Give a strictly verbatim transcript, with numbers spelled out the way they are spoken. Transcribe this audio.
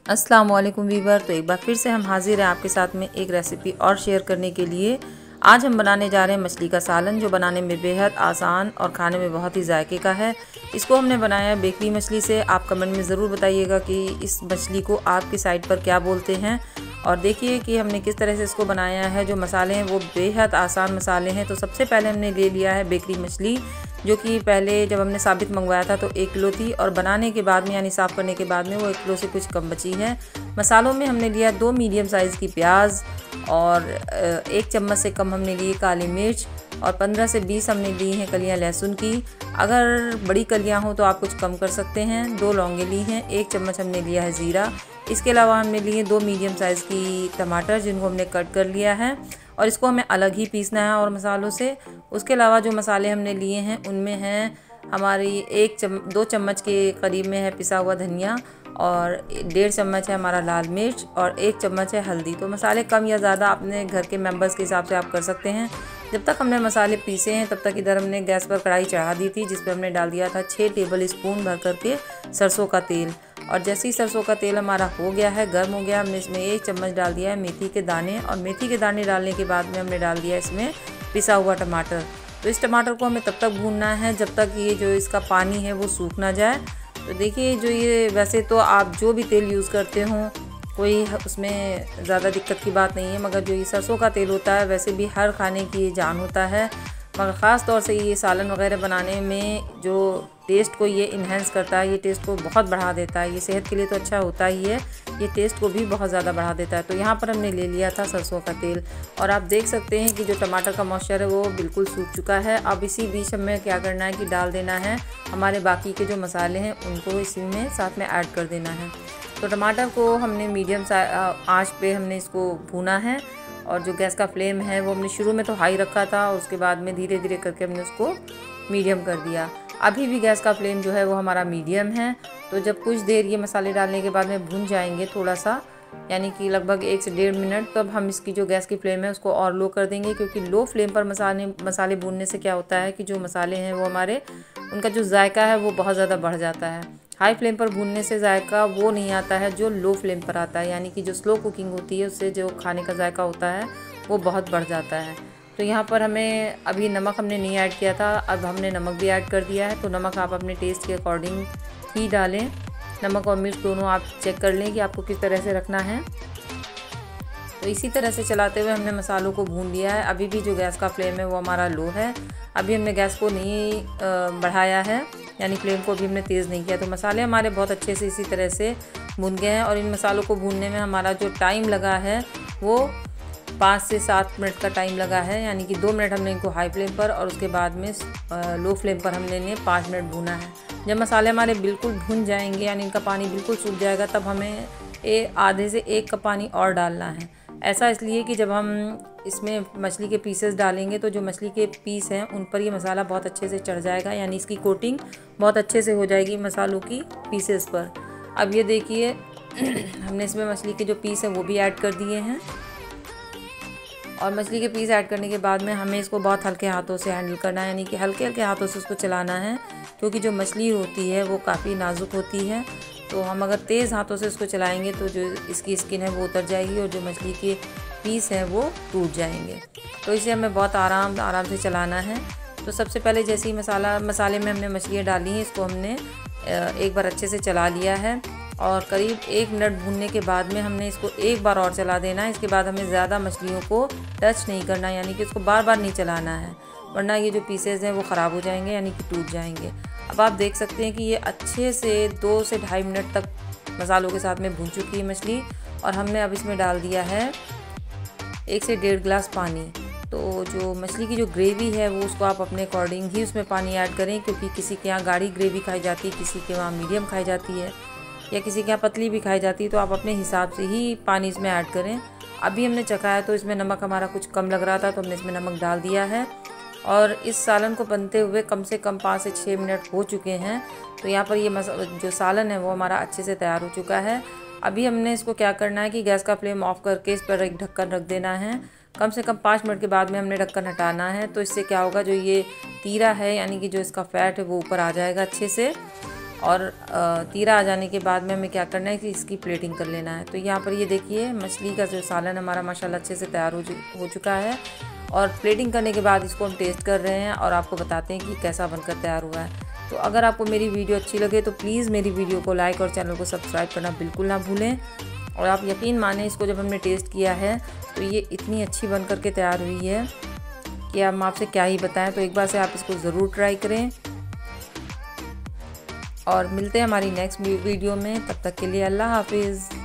अस्सलाम वालेकुम वीवर। तो एक बार फिर से हम हाजिर हैं आपके साथ में एक रेसिपी और शेयर करने के लिए। आज हम बनाने जा रहे हैं मछली का सालन, जो बनाने में बेहद आसान और खाने में बहुत ही जायके का है। इसको हमने बनाया है बेकरी मछली से। आप कमेंट में ज़रूर बताइएगा कि इस मछली को आपकी साइड पर क्या बोलते हैं। और देखिए कि हमने किस तरह से इसको बनाया है। जो मसाले हैं वो बेहद आसान मसाले हैं। तो सबसे पहले हमने ले लिया है बेकरी मछली, जो कि पहले जब हमने साबित मंगवाया था तो एक किलो थी, और बनाने के बाद में यानी साफ़ करने के बाद में वो एक किलो से कुछ कम बची है। मसालों में हमने लिया दो मीडियम साइज़ की प्याज, और एक चम्मच से कम हमने लिए काली मिर्च, और पंद्रह से बीस हमने ली हैं कलियां लहसुन की। अगर बड़ी कलियां हो तो आप कुछ कम कर सकते हैं। दो लौंगे ली हैं, एक चम्मच हमने लिया है ज़ीरा। इसके अलावा हमने लिए दो मीडियम साइज़ की टमाटर, जिनको हमने कट कर लिया है, और इसको हमें अलग ही पीसना है और मसालों से। उसके अलावा जो मसाले हमने लिए हैं उनमें हैं हमारी एक चम दो चम्मच के करीब में है पिसा हुआ धनिया, और डेढ़ चम्मच है हमारा लाल मिर्च, और एक चम्मच है हल्दी। तो मसाले कम या ज़्यादा अपने घर के मेंबर्स के हिसाब से आप कर सकते हैं। जब तक हमने मसाले पीसे हैं तब तक इधर हमने गैस पर कढ़ाई चढ़ा दी थी, जिस पर हमने डाल दिया था छः टेबल स्पून भर करके सरसों का तेल। और जैसे ही सरसों का तेल हमारा हो गया है, गर्म हो गया, हमने इसमें एक चम्मच डाल दिया है मेथी के दाने, और मेथी के दाने डालने के बाद में हमने डाल दिया इसमें पिसा हुआ टमाटर। तो इस टमाटर को हमें तब तक भूनना है जब तक ये जो इसका पानी है वो सूख ना जाए। तो देखिए, जो ये वैसे तो आप जो भी तेल यूज़ करते हों कोई उसमें ज़्यादा दिक्कत की बात नहीं है, मगर जो ये सरसों का तेल होता है वैसे भी हर खाने की जान होता है, मगर ख़ास तौर से ये सालन वगैरह बनाने में जो टेस्ट को ये इन्हेंस करता है, ये टेस्ट को बहुत बढ़ा देता है। ये सेहत के लिए तो अच्छा होता ही है, ये टेस्ट को भी बहुत ज़्यादा बढ़ा देता है। तो यहाँ पर हमने ले लिया था सरसों का तेल, और आप देख सकते हैं कि जो टमाटर का मॉइस्चर है वो बिल्कुल सूख चुका है। अब इसी बीच हमें क्या करना है कि डाल देना है हमारे बाकी के जो मसाले हैं उनको इसी में साथ में ऐड कर देना है। तो टमाटर को हमने मीडियम आंच पे हमने इसको भूना है, और जो गैस का फ्लेम है वो हमने शुरू में तो हाई रखा था, उसके बाद में धीरे धीरे करके हमने उसको मीडियम कर दिया। अभी भी गैस का फ्लेम जो है वो हमारा मीडियम है। तो जब कुछ देर ये मसाले डालने के बाद में भून जाएंगे थोड़ा सा, यानी कि लगभग एक से डेढ़ मिनट, तब हम इसकी जो गैस की फ्लेम है उसको और लो कर देंगे, क्योंकि लो फ्लेम पर मसाले मसाले भूनने से क्या होता है कि जो मसाले हैं वो हमारे उनका जो जायका है वो बहुत ज़्यादा बढ़ जाता है। हाई फ्लेम पर भूनने से जायका वो नहीं आता है जो लो फ्लेम पर आता है, यानी कि जो स्लो कुकिंग होती है उससे जो खाने का जायका होता है वो बहुत बढ़ जाता है। तो यहाँ पर हमें अभी नमक हमने नहीं ऐड किया था, अब हमने नमक भी ऐड कर दिया है। तो नमक आप अपने टेस्ट के अकॉर्डिंग ही डालें। नमक और मिर्च दोनों आप चेक कर लें कि आपको किस तरह से रखना है। तो इसी तरह से चलाते हुए हमने मसालों को भून लिया है। अभी भी जो गैस का फ्लेम है वो हमारा लो है। अभी हमने गैस को नहीं बढ़ाया है, यानी फ्लेम को भी हमने तेज़ नहीं किया। तो मसाले हमारे बहुत अच्छे से इसी तरह से भून गए हैं, और इन मसालों को भूनने में हमारा जो टाइम लगा है वो पाँच से सात मिनट का टाइम लगा है, यानी कि दो मिनट हमने इनको हाई फ्लेम पर और उसके बाद में लो फ्लेम पर हमने इन्हें पाँच मिनट भूना है। जब मसाले हमारे बिल्कुल भुन जाएंगे, यानी इनका पानी बिल्कुल सूख जाएगा, तब हमें ए आधे से एक कप पानी और डालना है। ऐसा इसलिए कि जब हम इसमें मछली के पीसेस डालेंगे तो जो मछली के पीस हैं उन पर ये मसाला बहुत अच्छे से चढ़ जाएगा, यानी इसकी कोटिंग बहुत अच्छे से हो जाएगी मसालों की पीसेस पर। अब ये देखिए हमने इसमें मछली के जो पीस हैं वो भी ऐड कर दिए हैं, और मछली के पीस ऐड करने के बाद में हमें इसको बहुत हल्के हाथों से हैंडल करना है, यानी कि हल्के हल्के हाथों से उसको चलाना है, क्योंकि जो मछली होती है वो काफ़ी नाजुक होती है। तो हम अगर तेज़ हाथों से इसको चलाएंगे तो जो इसकी स्किन है वो उतर जाएगी, और जो मछली के पीस हैं वो टूट जाएंगे। तो इसे हमें बहुत आराम आराम से चलाना है। तो सबसे पहले जैसे ही मसाला मसाले में हमने मछलियाँ डाली हैं, इसको हमने एक बार अच्छे से चला लिया है, और करीब एक मिनट भूनने के बाद में हमने इसको एक बार और चला देना है। इसके बाद हमें ज़्यादा मछलियों को टच नहीं करना, यानी कि इसको बार बार नहीं चलाना है, वरना ये जो पीसेज हैं वो ख़राब हो जाएंगे, यानी कि टूट जाएंगे। अब आप देख सकते हैं कि ये अच्छे से दो से ढाई मिनट तक मसालों के साथ में भून चुकी है मछली, और हमने अब इसमें डाल दिया है एक से डेढ़ गिलास पानी। तो जो मछली की जो ग्रेवी है वो उसको आप अपने अकॉर्डिंग ही उसमें पानी ऐड करें, क्योंकि किसी के यहाँ गाढ़ी ग्रेवी खाई जाती है, किसी के वहाँ मीडियम खाई जाती है, या किसी के यहाँ पतली भी खाई जाती है। तो आप अपने हिसाब से ही पानी इसमें ऐड करें। अभी हमने चखाया तो इसमें नमक हमारा कुछ कम लग रहा था, तो हमने इसमें नमक डाल दिया है, और इस सालन को बनते हुए कम से कम पाँच से छः मिनट हो चुके हैं। तो यहाँ पर ये मस जो सालन है वो हमारा अच्छे से तैयार हो चुका है। अभी हमने इसको क्या करना है कि गैस का फ्लेम ऑफ करके इस पर एक ढक्कन रख देना है। कम से कम पाँच मिनट के बाद में हमने ढक्कन हटाना है। तो इससे क्या होगा, जो ये तीरा है यानी कि जो इसका फ़ैट है वो ऊपर आ जाएगा अच्छे से। और तीरा आ जाने के बाद में हमें क्या करना है कि इसकी प्लेटिंग कर लेना है। तो यहाँ पर ये देखिए मछली का जो सालन हमारा माशाल्लाह अच्छे से तैयार हो हो चुका है। और प्लेटिंग करने के बाद इसको हम टेस्ट कर रहे हैं और आपको बताते हैं कि कैसा बनकर तैयार हुआ है। तो अगर आपको मेरी वीडियो अच्छी लगे तो प्लीज़ मेरी वीडियो को लाइक और चैनल को सब्सक्राइब करना बिल्कुल ना भूलें। और आप यकीन माने इसको जब हमने टेस्ट किया है तो ये इतनी अच्छी बन कर के तैयार हुई है कि हम आपसे क्या ही बताएं। तो एक बार से आप इसको ज़रूर ट्राई करें और मिलते हैं हमारी नेक्स्ट वीडियो में। तब तक के लिए अल्लाह हाफिज़।